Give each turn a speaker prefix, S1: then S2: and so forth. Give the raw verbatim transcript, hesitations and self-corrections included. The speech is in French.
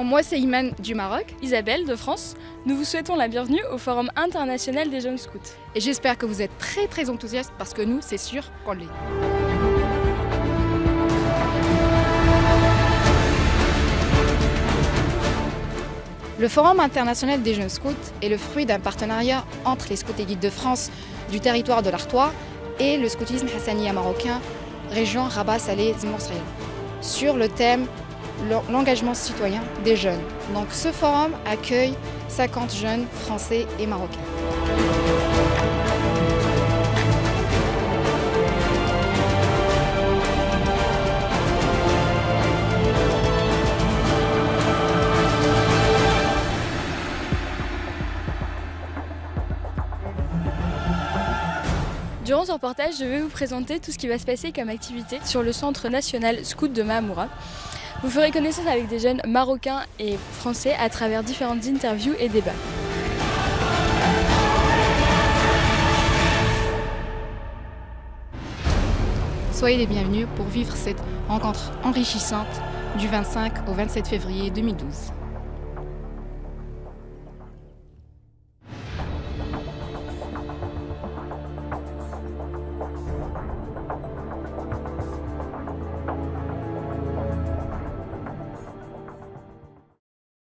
S1: Alors moi c'est Iman du Maroc.
S2: Isabelle de France. Nous vous souhaitons la bienvenue au Forum international des jeunes scouts.
S1: Et j'espère que vous êtes très très enthousiastes parce que nous, c'est sûr qu'on l'est. Le Forum international des jeunes scouts est le fruit d'un partenariat entre les scouts et guides de France du territoire de l'Artois et le scoutisme hassaniya marocain, région Rabat-Salé-Zmousriel, sur le thème l'engagement citoyen des jeunes. Donc ce forum accueille cinquante jeunes français et marocains.
S2: Durant ce reportage, je vais vous présenter tout ce qui va se passer comme activité sur le Centre national scout de Mahamoura. Vous ferez connaissance avec des jeunes marocains et français à travers différentes interviews et débats.
S1: Soyez les bienvenus pour vivre cette rencontre enrichissante du vingt-cinq au vingt-sept février deux mille douze.